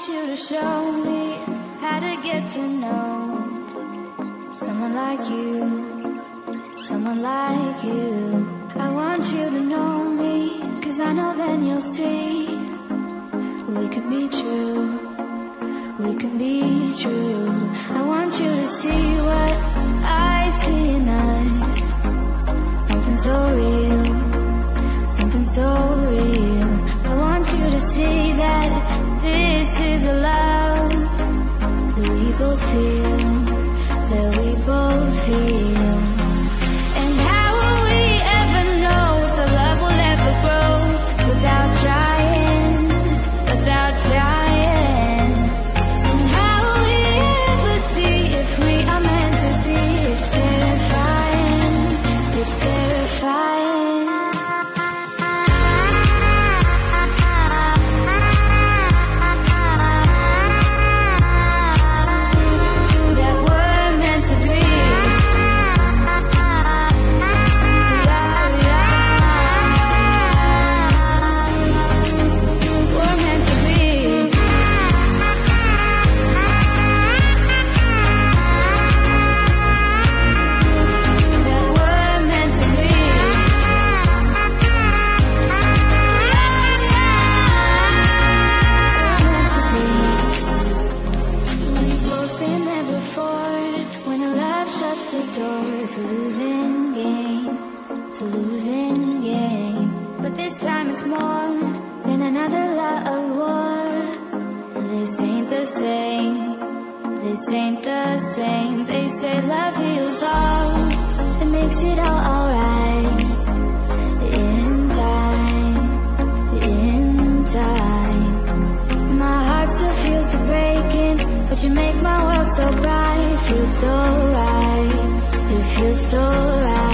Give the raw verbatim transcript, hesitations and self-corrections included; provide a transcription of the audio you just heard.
you to show me how to get to know someone like you, someone like you. I want you to know me, 'cause I know then you'll see we could be true, we could be true. I want you to see what I see in us, something so real, something so real. I want you to see that this is a love that we both feel, that we both feel. And how will we ever know if the love will ever grow without trying, without trying? And how will we ever see if we are meant to be? It's terrifying, it's terrifying. It's a losing game, it's a losing game. But this time it's more than another lot of war. This ain't the same, this ain't the same. They say love heals all, it makes it all alright. In time, in time. My heart still feels the breaking, but you make my world so bright. Feels so right, it feels so right.